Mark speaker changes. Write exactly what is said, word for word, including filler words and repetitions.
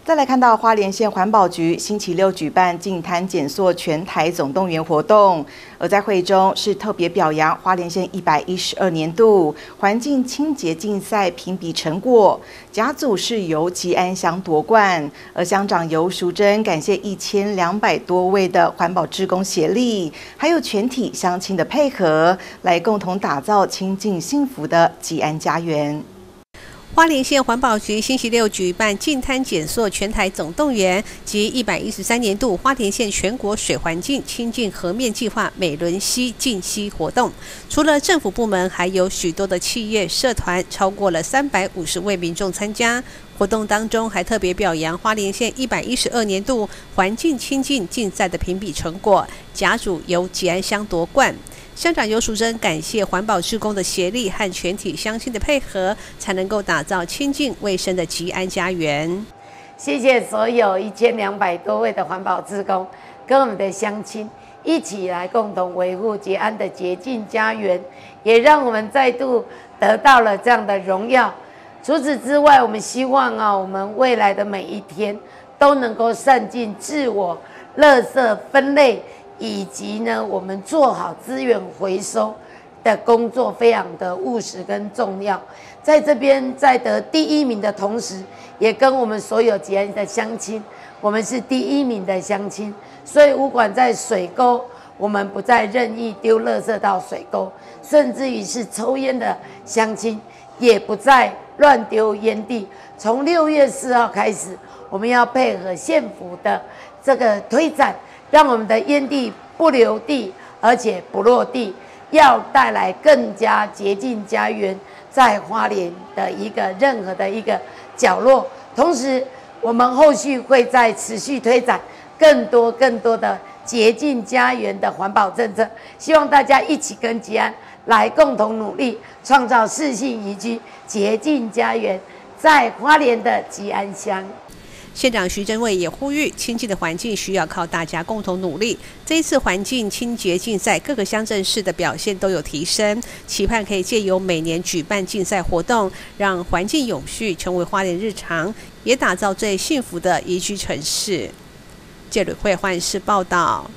Speaker 1: 再来看到花莲县环保局星期六举办净滩减塑全台总动员活动，而在会中是特别表扬花莲县一百一十二年度环境清洁竞赛评比成果，甲组是由吉安乡夺冠，而乡长游淑珍感谢一千两百多位的环保志工协力，还有全体乡亲的配合，来共同打造清净幸福的吉安家园。
Speaker 2: 花莲县环保局星期六举办净滩减塑全台总动员及一百一十三年度花莲县全国水环境清净河面计划美仑溪净溪活动。除了政府部门，还有许多的企业社团，超过了三百五十位民众参加。活动当中还特别表扬花莲县一百一十二年度环境清净竞赛的评比成果，甲组由吉安乡夺冠。乡长游淑珍感谢环保志工的协力和全体乡亲的配合，才能够打造清净卫生的吉安家园。
Speaker 3: 谢谢所有一千两百多位的环保志工，跟我们的乡亲一起来共同维护吉安的洁净家园，也让我们再度得到了这样的荣耀。除此之外，我们希望啊，我们未来的每一天都能够善尽自我、垃圾分类。以及呢，我们做好资源回收的工作，非常的务实跟重要。在这边在得第一名的同时，也跟我们所有吉安的乡亲，我们是第一名的乡亲，所以不管在水沟，我们不再任意丢垃圾到水沟，甚至于是抽烟的乡亲，也不再乱丢烟蒂。从六月四号开始，我们要配合县府的这个推展。让我们的烟蒂不留地，而且不落地，要带来更加洁净家园在花莲的一个任何的一个角落。同时，我们后续会再持续推展更多更多的洁净家园的环保政策，希望大家一起跟吉安来共同努力，创造适性宜居洁净家园在花莲的吉安乡。
Speaker 2: 县长徐榛蔚也呼吁，清净的环境需要靠大家共同努力。这一次环境清洁竞赛，各个乡镇市的表现都有提升，期盼可以借由每年举办竞赛活动，让环境永续成为花莲日常，也打造最幸福的宜居城市。记者会换视报道。